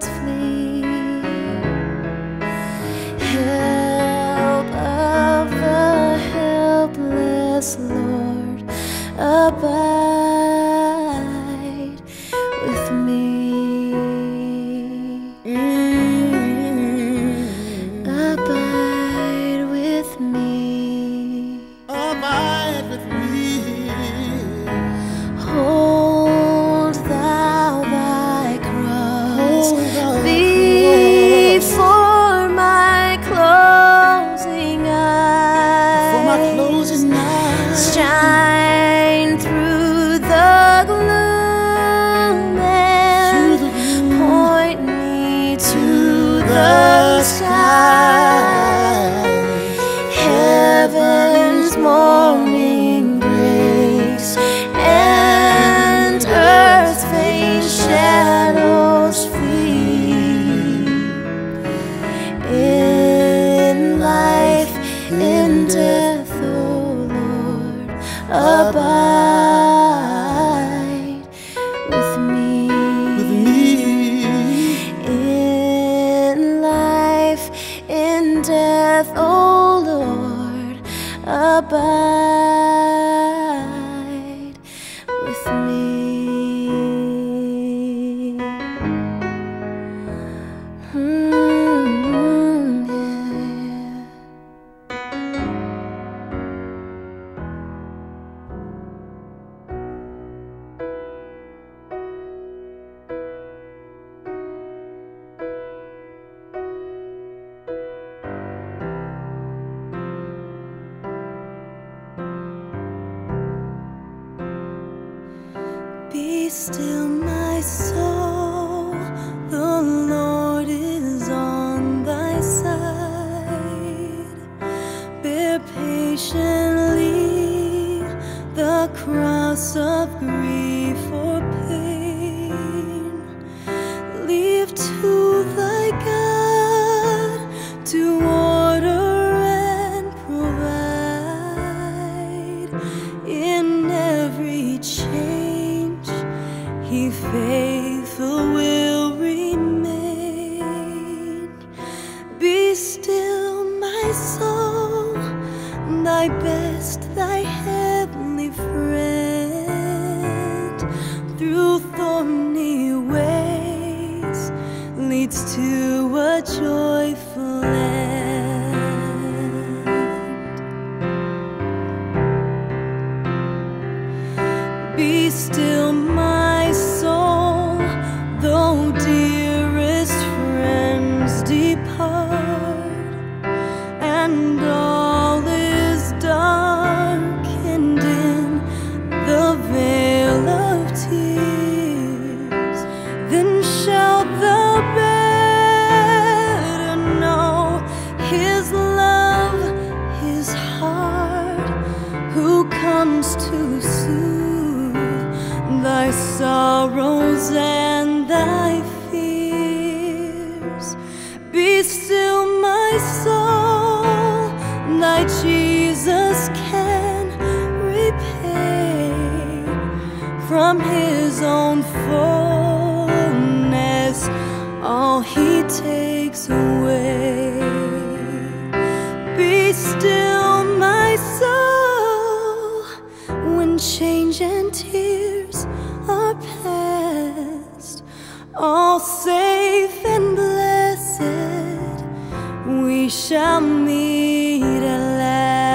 clouds flee. Help of the helpless, Lord, abide with me. Abide with me. Abide with me. Hold thou thy cross before my closing eyes. For my closing eyes. Shine through the gloom and point me to the sky. Heaven's morning breaks and earth's faint shadows flee. In life, in death, O Lord, abide with me. In life, in death, O Lord, abide with me. Yeah. Be still, my soul, the Lord is on thy side. Bear patiently the cross of grief or pain. Leave to thy God to order and provide. In every change He faithful will remain. Be still, my soul, thy best, thy heavenly friend. Through thorny ways leads to a joyful end. Be still, my soul, though dearest friends depart, and all is darkened in the vale of tears. Then shalt thou better know His love, His heart, who comes to soothe thy sorrows and thy fears. Be still, my soul, thy Jesus can repay from His own fullness all He takes away. Be still, my soul, when change and tears are past, all safe and blessed, we shall meet at last.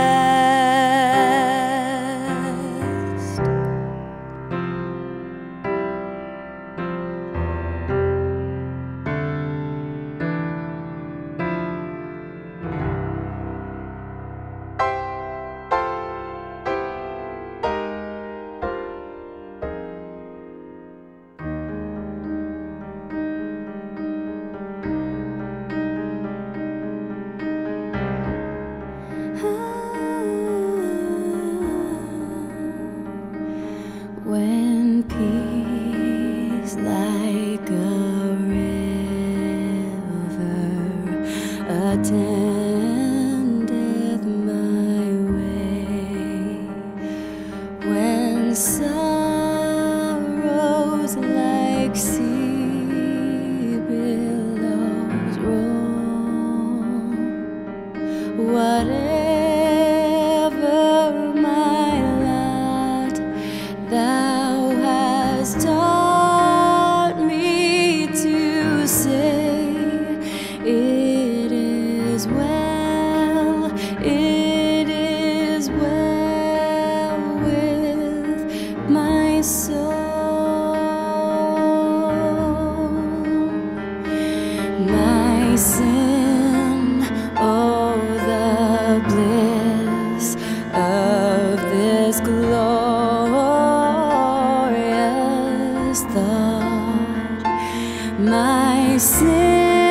When peace like a river attendeth my way, when sorrows like sea whatever my lot, thou hast taught me to say, it is well, it is well with my soul. My sin, oh, the bliss of this glorious thought. My sin,